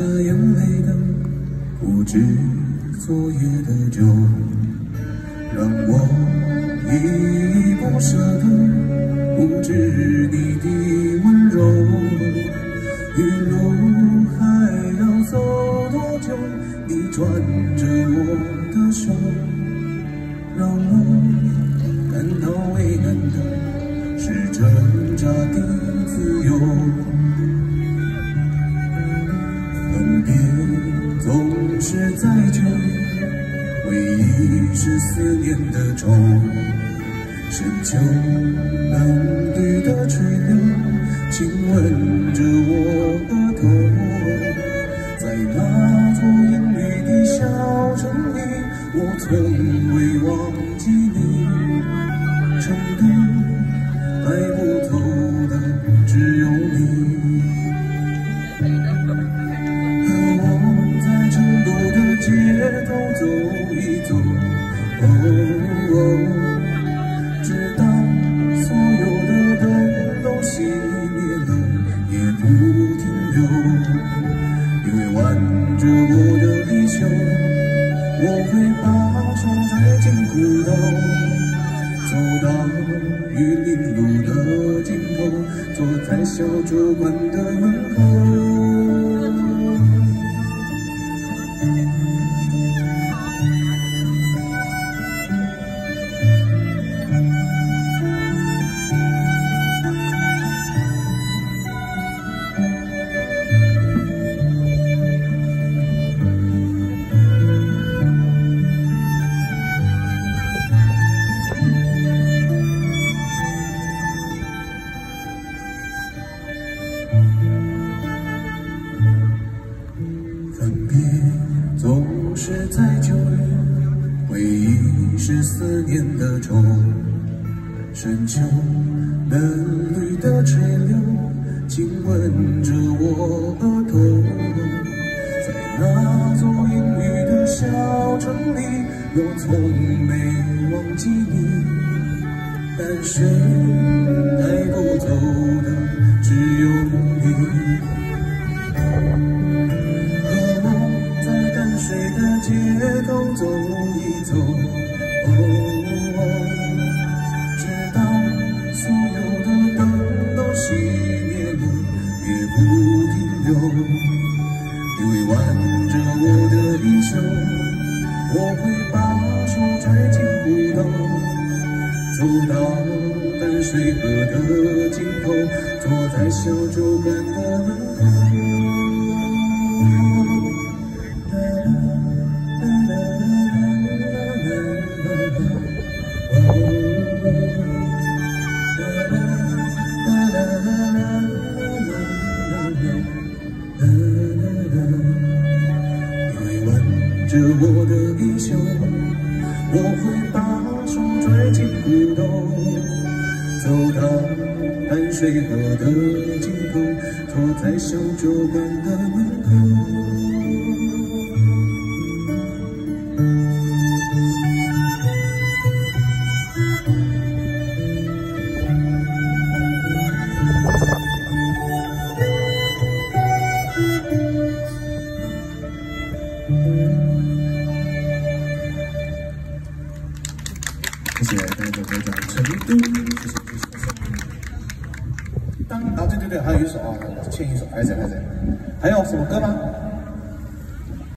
眼泪的，不知昨夜的酒，让我依依不舍的，不知你的温柔。一路还要走多久？你抓着我的手，让我感到为难的是挣扎的自由。分别总是在9月，回忆是思念的愁。深秋嫩绿的垂柳，亲吻着我额头。在那座阴雨的小城里，我从未忘记你。成都带不走的只有你。和我在成都的街头走一走，直到所有的灯都熄灭了，也不停留。因为挽着我的衣袖，我会把手拽进裤兜，走到玉林路的尽头，坐在小酒馆的门口。分别总是在9月，回忆是思念的愁。深秋嫩绿的垂柳，亲吻着我额头。在那座阴雨的小城里，我从没忘记你。淡水带不走的只有你。水的街头走一走，直到所有的灯都熄灭了，也不停留。因为挽着我的衣袖，我会把手拽进裤兜，走到淡水河的尽头，坐在小酒馆的门口。着我的衣袖，我会把手拽进裤兜，走到淡水河的尽头，坐在小酒馆的门口。谢谢大家的得奖，成都，谢谢。对，还有一首啊，欠一首，还在，还有什么歌吗？